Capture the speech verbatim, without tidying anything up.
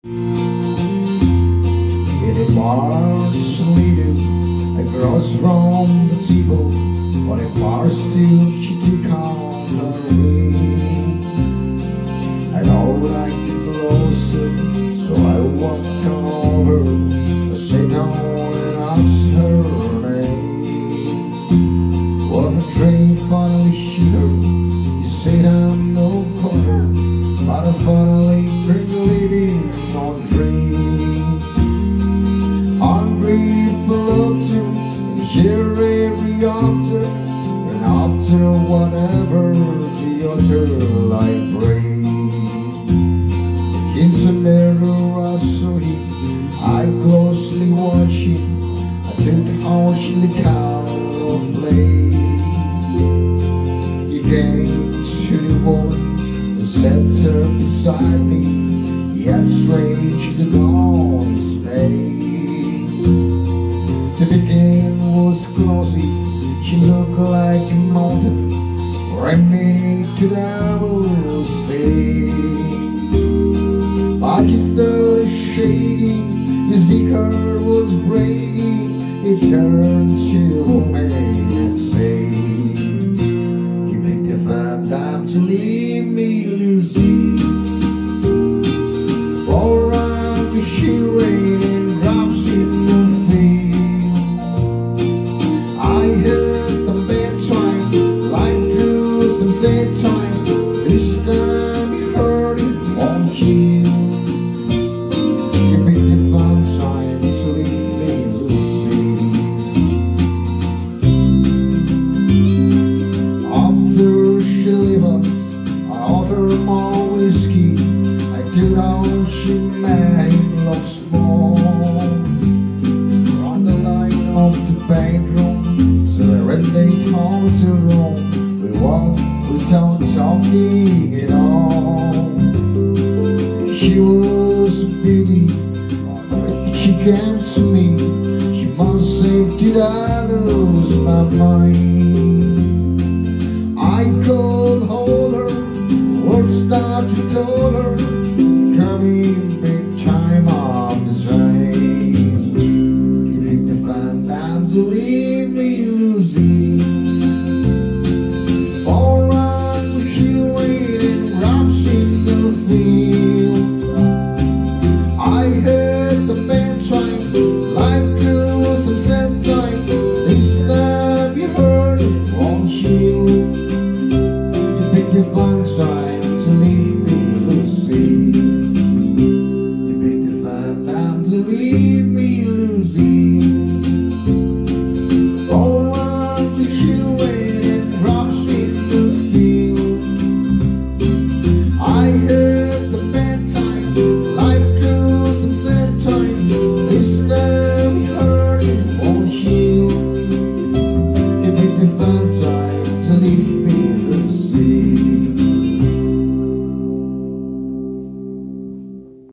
In a march leading across from the table, but a far still she took on her way. I don't like to closer, so I walked over, I sat down and asked her name. When the train finally hit her, she said I'm no color, but I finally bring living on train. I'm grateful to hear every after, and after whatever the other life brings. In some mirror I saw him, I closely watched him, I took how she looked out of place. He came to the woman and sat her beside me, he had strange look on his face. The beginning was glossy, she looked like a mountain, ramming to devil's sea. But he still shaking, his beaker was breaking, he turned to me and said, you picked a fine time to leave me, Lucy. For I'm raining drops in the field. I had some bad time, life through some sad time. This time you heard it won't heal. You picked the fun time to leave me, Lucy. After she left us, I ordered more whiskey. I took down she made him look small. On the line of the bedroom, so when they called to room, we walked without talking at all. She was pretty, when she came to me, she must say, did I lose my mind?